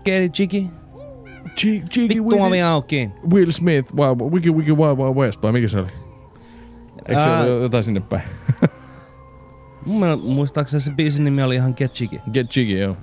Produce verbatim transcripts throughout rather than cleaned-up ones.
get it, Jiggy? Jiggy Vittu ovi auki. Will Smith, wow, Wiki Wiki Wild Wild West, vai mikä se oli? Eikö se ole jotain sinne päin? Mun mielestä muistaakseni se biisin nimi oli ihan Get Jiggy. Get Jiggy, joo.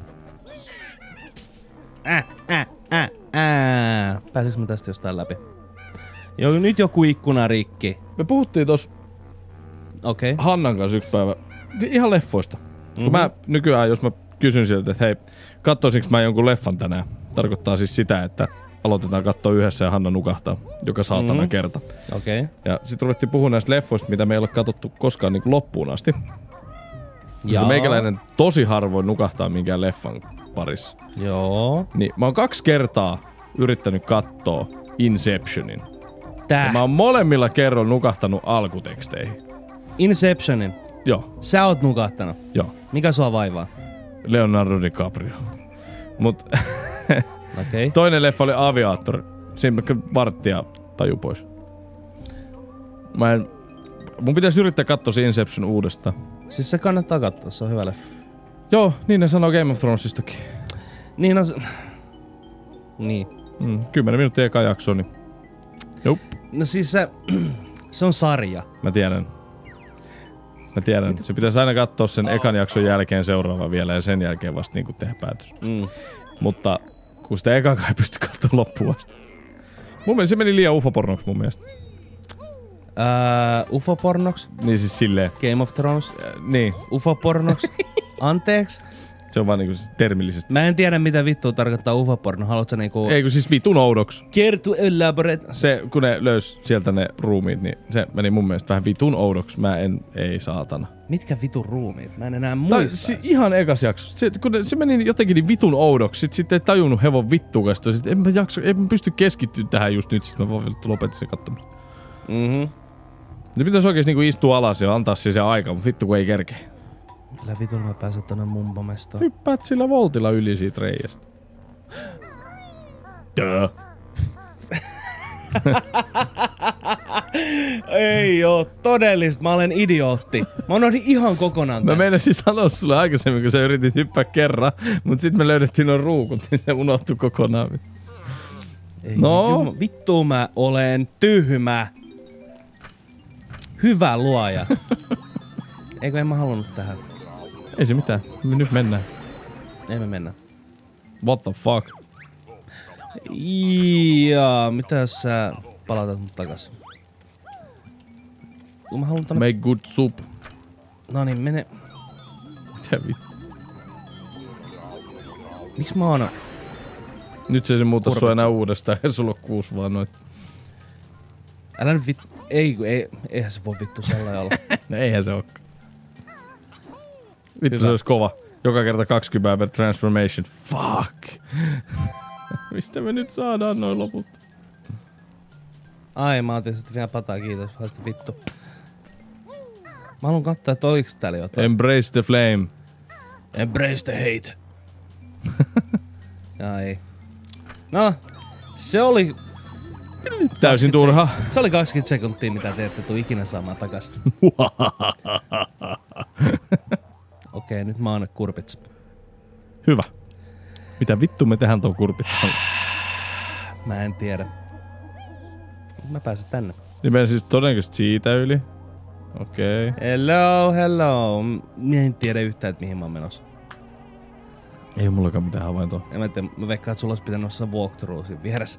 Äh, äh, äh, äh. Pääsiks mä tästä jostain läpi? Joo, nyt joku ikkuna rikki. Me puhuttiin tossa Okei. Okay. Hannan kanssa yksi päivä ihan leffoista. Mm-hmm. Kun mä nykyään, jos mä kysyn sieltä, että hei, katsoisinko mä jonkun leffan tänään? Tarkoittaa siis sitä, että aloitetaan katsoa yhdessä ja Hanna nukahtaa joka saatana mm-hmm. kerta. Okei. Okay. Ja sit ruvettiin puhua näistä leffoista, mitä me ei ole katsottu koskaan niin kuin loppuun asti. Ja meikäläinen tosi harvoin nukahtaa minkään leffan parissa. Joo. Niin mä oon kaksi kertaa yrittänyt katsoa Inceptionin. Tää? Ja mä oon molemmilla kerroin nukahtanut alkuteksteihin. Inceptionin? Joo. Sä oot nukahtanut? Joo. Mikä sua vaivaa? Leonardo DiCaprio. Mut okay. Toinen leffa oli Aviator. Siinä varttia taju pois. Mä en... Mun pitäisi yrittää katsoa se Inception uudestaan. Siis se kannattaa katsoa, se on hyvä leffa. Joo, niin ne sanoo Game of Thronesistakin. Niin on se... Niin. Mm, kymmenen minuuttia eka jakso, niin... Jup. No siis se... se on sarja. Mä tiedän. Mä tiedän. Mitä? Se pitäisi aina katsoa sen oh. ekan jakson jälkeen seuraava vielä ja sen jälkeen vasta niinku tehdä päätös. Mm. Mutta kun sitä ekakaan ei pysty katsoa loppuun asti. Mun mielestä se meni liian ufopornoksi mun mielestä. Uh, ufopornoks? Niin siis silleen. Game of Thrones? Uh, niin. Ufopornoks? Anteeksi? Se on vaan niinku termillisesti. Mä en tiedä mitä vittua tarkoittaa ufoporno. Haluatko niinku... Ei kun siis vitun oudoks. Kertu elaborate. Se, kun ne löys sieltä ne ruumiit, niin se meni mun mielestä vähän vitun oudoks. Mä en, ei saatana. Mitkä vitun ruumiit? Mä en enää muista. Si- ihan ekas jakso. Se, kun ne, se meni jotenkin niin vitun oudoks. Sit, sit ei tajunnut hevon vittuukasta. Sit en mä jaksa, en mä pysty keskittyä tähän just nyt. Sit mä vaan lopetin sen katsomisen. Mhm. Ne pitäis oikeesti niinku istua alas ja antaa siihen se aika, mut vittu kun ei kerkeä. Millä vitulla mä pääsen tonne mumpamestaan? Hyppäät sillä voltilla yli siitä reiästä. Duh. Ei oo todellista, mä olen idiootti. Mä unohdin ihan kokonaan tän. Mä meinasin sanoa sulle aikaisemmin, kun sä yritit hyppää kerran, mut sit me löydettiin noin ruukut, niin se unohtui kokonaan. Ei, no? Jumma, vittu mä olen tyhmä. Hyvä luoja. Eikö en mä halunnut tähän? Ei se mitään. Me nyt mennään. Ei me mennä. What the fuck? Jaa, mitä jos sä palautat mut takas? Kun mä haluun tonne... Make good soup. No niin, mene... Mitä vittu? Miks mä oon... Nyt se ei se muuta sua enää uudestaan, ja sulla on kuusi vaan noit. Älä nyt vittu... Ei, ei, eihän se voi vittu sellainen olla. No eihän se ookaan. Vittu se olisi kova. Joka kerta kaksikymmentä per transformation. Fuck. Mistä me nyt saadaan noin loput? Ai, mä otin sitten vielä pataa, kiitos. Vasta vittu. Psst. Mä haluun katsoa, että oliks täällä jotain. Embrace the flame. Embrace the hate. Ai. No, se oli... Täysin turha. Se oli kaksikymmentä sekuntia, mitä te ette tuu ikinä saamaan takas. Okei, nyt mä oon kurpits. Hyvä. Mitä vittu me tehdään tuon kurpitsan? Mä en tiedä. Mä pääsen tänne. Niin menen siis todennäköisesti siitä yli. Okei. Okay. Hello, hello. Mä en tiedä yhtään, että mihin mä oon menossa. Ei mullakaan mitään havaintoa. En mä tiedä, mä veikkaan, että sulla olisi pitänyt olla walkthrough siinä vieressä.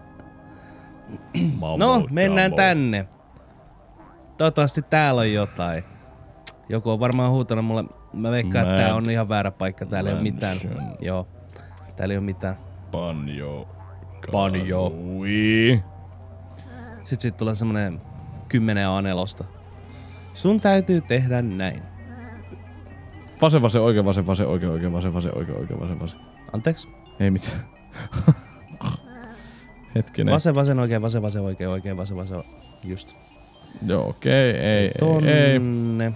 No, mennään jumbo. Tänne. Toivottavasti täällä on jotain. Joku on varmaan huutanut mulle. Mä veikkaan, että tää on ihan väärä paikka. Täällä ei oo mitään. Joo. Täällä ei oo mitään. Banjo. Banjo. Ui. Sitten sit tulee semmonen kymmenen A nelosta. Sun täytyy tehdä näin. Vasen, vasen, oikein, vasen, vasen, oikein, oikein, vasen, vasen, oikein, oikein, vasen, vasen. Anteeksi? Ei mitään. Hetkinen. Vasen, vasen, oikein, vasen, vasen, oikein, oikein, vasen, vasen, just. Joo, okei, okay, ei, Tonne. ei, ei.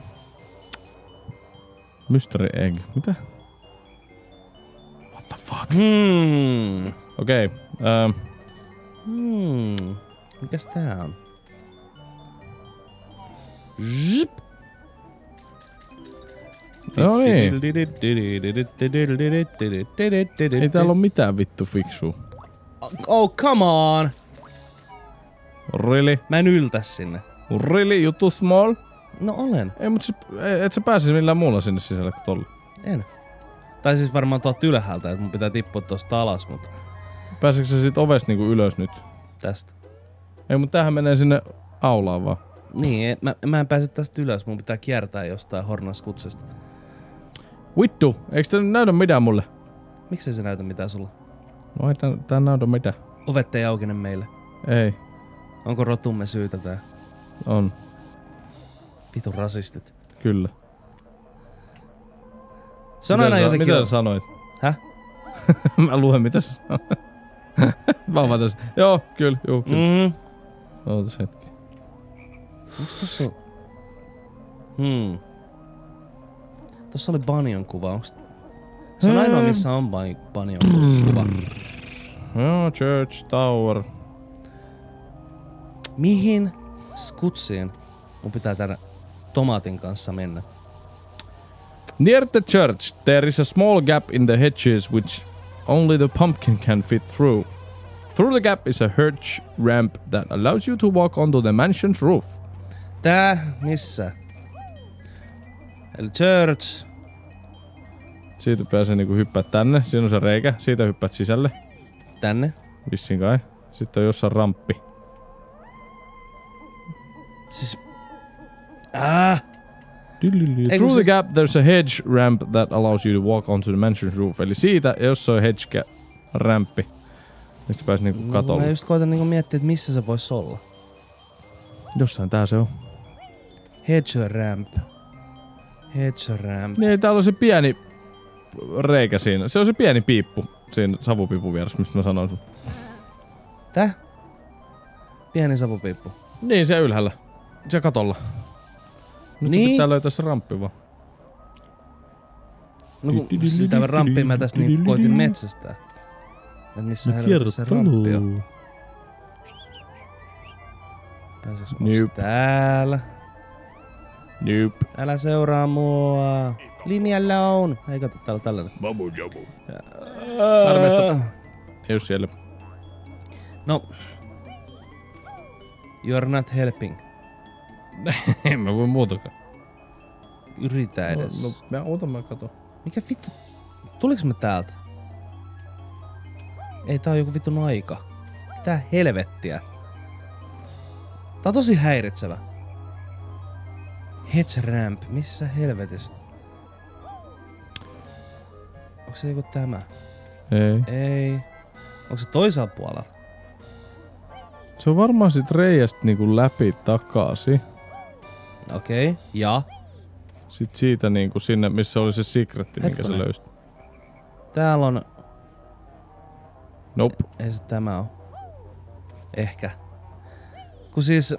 Mystery egg, mitä? What the fuck? Hmm. Okei, okay, um. Hmm. Mikäs tää on? Zip. No niin. Ei täällä oo mitään vittu fiksua. Oh, come on! Really? Mä en yltä sinne. Really? You too small? No olen. Ei, mut se, et sä pääsis millään muulla sinne sisälle kuin tolle. En. Tai siis varmaan tuolta ylhäältä, että mun pitää tippua tosta alas, mutta... Pääseekö sä sit ovesta niinku ylös nyt? Tästä. Ei, mut tämähän menee sinne aulaan vaan. Niin, mä, mä en pääse tästä ylös, mun pitää kiertää jostain Hornaskutsesta. Vittu, eiks tää näytä mitään mulle? Miksei se näytä mitään sulla? No ei tää, tää näytä mitään. Ovet ei aukene meille. Ei. Onko rotumme syytä tää? On. Vitun rasistit. Kyllä. Se on aina jotenkin... Mitä sä sanoit? Häh? Mä luen mitä sä sanoit. Mä oon tässä. Joo, kyllä, juu, kyllä. Mm-hmm. Ootas hetki. Miks tossa on... Hmm. Tossa oli Banjon kuva. Onks... Se on ainoa missä on Banjon kuva. Joo, Church Tower. Mihin skutsiin mun pitää tänä tomaatin kanssa mennä? Near the church, there is a small gap in the hedges which only the pumpkin can fit through. Through the gap is a hedge ramp that allows you to walk onto the mansion's roof. Tää? Missä? Eli church. Siitä pääsee niinku hyppää tänne. Siinä on se reikä. Siitä hyppäät sisälle. Tänne? Vissiin kai. Sitten on jossain ramppi. Siis... Ah! Through the gap there's a hedge ramp that allows you to walk onto the mansion's roof. Eli siitä, jos on hedge rämppi, mistä pääsee niinku katolle. No, mä just koitan niinku miettiä, että missä se vois olla. Jossain tää se on. Hedge ramp. Hedge ramp. Niin, täällä on se pieni reikä siinä. Se on se pieni piippu siinä savupiipun vieressä, mistä mä sanoin sun. Tää? Pieni savupiippu. Niin, se ylhäällä. Se katolla. Nyt niin. Pitää löytää se ramppi vaan. No kun sitä ramppia mä tästä niin koitin metsästää. Et missä helvetissä se ramppi on. Pääsis nope. Täällä? Nope. Älä seuraa mua. Leave me alone. Ei kato, täällä on tällainen. Babu jabu. Armeesta. Ei oo siellä. No. You're not helping. En mä voi muutakaan. Yritä edes. No, no mä ootan, mä katon. Mikä vittu? Tuliks me täältä? Ei, tää on joku vittun aika. Tää helvettiä. Tää on tosi häiritsevä. Hedge ramp. Missä helvetissä? Onko se joku tämä? Ei. Ei. Onko se toisella puolella? Se on varmaan sit reiästä niinku läpi takaisin. Okei, okay. Ja? Sit siitä niinku sinne, missä oli se secretti, minkä se löysi. Täällä on... Nope. Ei se tämä oo. Ehkä. Kun siis...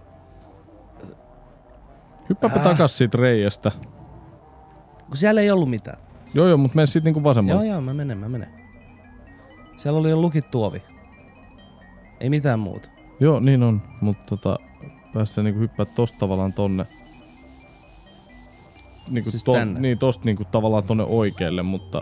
Hyppääpä äh. takas siitä reiästä. Kun siellä ei ollut mitään. Joo joo, mut mene sit niinku vasemmalle. Joo joo, mä menen, mä menen. Siellä oli jo lukittu ovi. Ei mitään muuta. Joo, niin on, mutta tota... Päästään niinku hyppää tosta tavallaan tonne. Niinku siis ton, niin tosta niinku tavallaan tonne oikealle, mutta...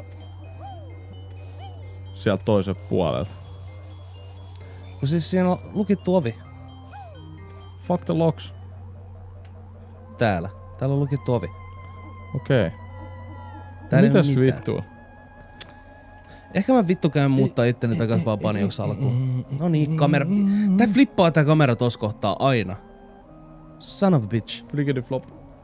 Sieltä toisen puolelta. Kun siis siinä on lukittu ovi. Fuck the locks. Täällä. Täällä on lukittu ovi. Okei. Okay. Mitäs vittua? Ehkä mä vittu käyn muuttaa itteni takas vaan Banjoks alkuun. No niin, kamera. Tää flippaa tää kamera tossa kohtaa aina. Son of a bitch. Flickety flop.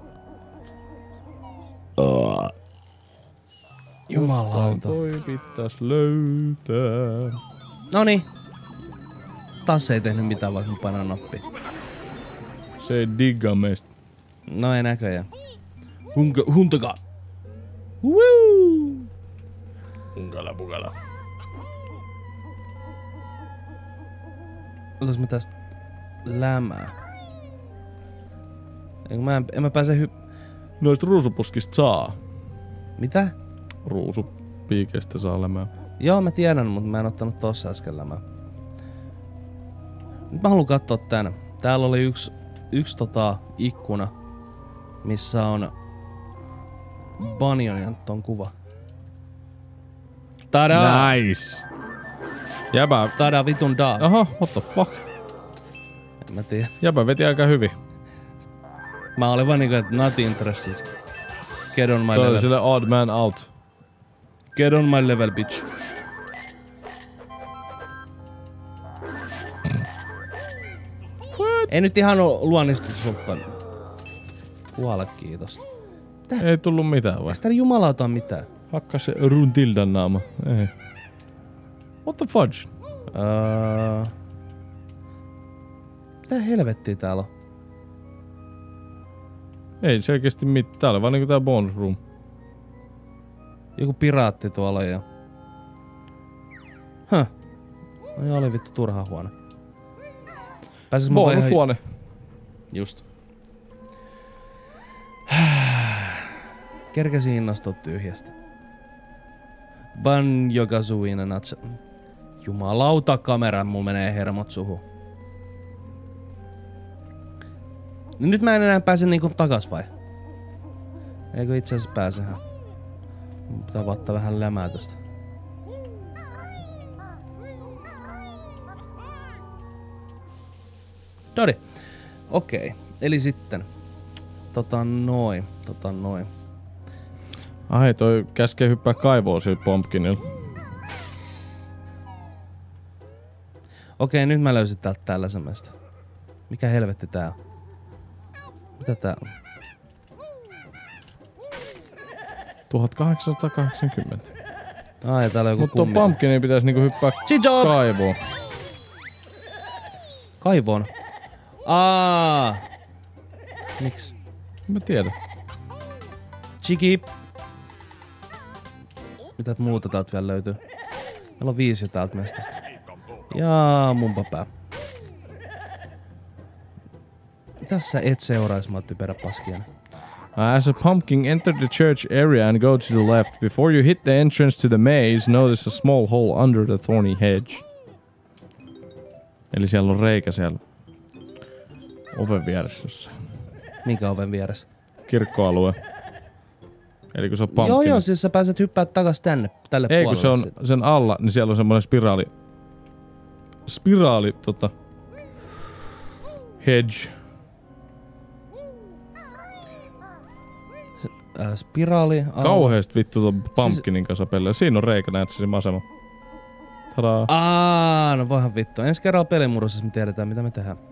Uh. Jumalauta. Toi pitäis löytää. Noniin. Taas ei tehnyt mitään vaikka mä painan nappia. Se ei digga meistä. No ei näköjään. Hunka, huntaka. Woo! Hunkala pukala. Otas mä tästä lämää. Eikö mä en, en mä pääse hy... Noista ruusupuskista saa. Mitä? Ruusupiikeistä saa lämää. Joo mä tiedän, mutta mä en ottanut tossa äsken lämää. Nyt mä haluan kattoo tän. Täällä oli yksi, yksi tota ikkuna, missä on Banyonin ton kuva. Tada! Nice! Jäbä... Tada vitun da. Aha, what the fuck? En mä tiedä. Jäbä veti aika hyvin. Mä olin vaan niinku, että not interested. Get on my Toi level. sille odd man out. Get on my level, bitch. Ei nyt ihan oo luonnistettu sulppan. Kuole, kiitos. Tää? Ei tullu mitään vai? Eiks täällä jumalauta mitään? Hakkas se Runtildan naama. Ei. What the fudge? Öö... Mitä helvettiä täällä on? Ei selkeästi mitään. Tää oli vaan niinku tää bonus room. Joku piraatti tuolla ja... Höh. No joo, oli vittu turha huone. Pääsis mä bonus ihan... huone. Just. Kerkesin innostua tyhjästä. Banjo-Kazooie natsa... Jumalauta kamera, mulla menee hermot suhu. No nyt mä en enää pääse niinku takas vai? Eikö itse asiassa pääsehän? Mun pitää ottaa vähän lämää tästä. Dodi. Okei. Okay. Eli sitten. Tota noin. Tota noin. Ai toi käskee hyppää kaivoon sillä Pumpkinilla. Okei, nyt mä löysin täältä tällaisen mestä. Mikä helvetti tää on? Mitä tää on? tuhatkahdeksansataakahdeksankymmentä. Ai, täällä on joku Mut tuon kummi. Pumpkinin pitäis niinku hyppää Chicho! kaivoon. Kaivoon? Aa. Miks? Mä tiedän. Chiki. Mitä muuta täältä vielä löytyy? Meillä on viisi jo täältä mestasta. Jaa, mun papää. Mitäs sä et seurais, mä oon typerä paskiana? As a pumpkin, enter the church area and go to the left. Before you hit the entrance to the maze, notice a small hole under the thorny hedge. Eli siellä on reikä siellä oven vieressä jossain. Minkä oven vieressä? Kirkkoalue. Eli kun se on pumpkin. Joo joo, siis sä pääset hyppää takas tänne, tälle Ei, puolelle. kun se on sen alla, niin siellä on semmoinen spiraali. Spiraali, tota... Hedge. Äh, spiraali. Aa. Kauheesti vittu tuon pumpkinin kanssa pelejä. Siinä on reikä, näet se asema. Tadaa. Aa, no voihan vittu. Ensi kerralla pelimurrossa me tiedetään mitä me tehdään.